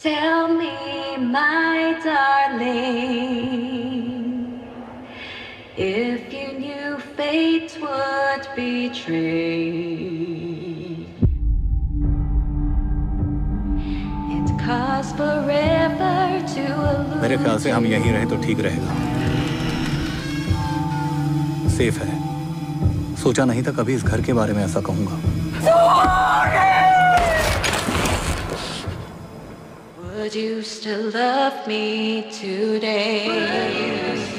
Tell me, my darling, if you knew fate would betray, it costs forever to मेरे ख्याल से हम यहीं रहे तो ठीक रहेगा। सेफ है। सोचा नहीं था कभी इस घर के बारे में ऐसा कहूंगा। Would you still love me today?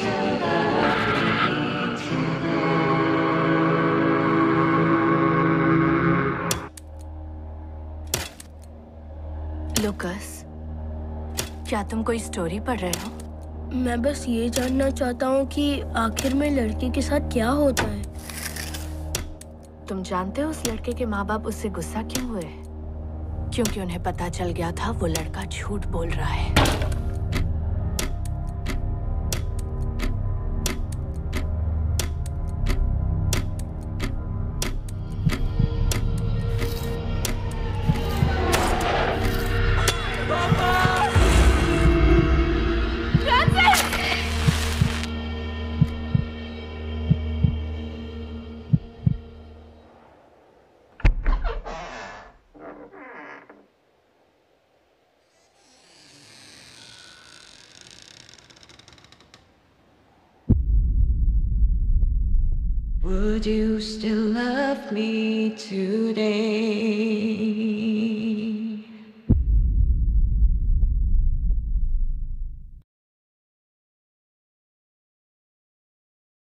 Lucas, क्या तुम कोई स्टोरी पढ़ रहे हो? मैं बस ये जानना चाहता हूँ कि आखिर में लड़के के साथ क्या होता है। तुम जानते हो उस लड़के के माँ बाप उससे गुस्सा क्यों हुए? क्योंकि उन्हें पता चल गया था वो लड़का झूठ बोल रहा है। Would you still love me today?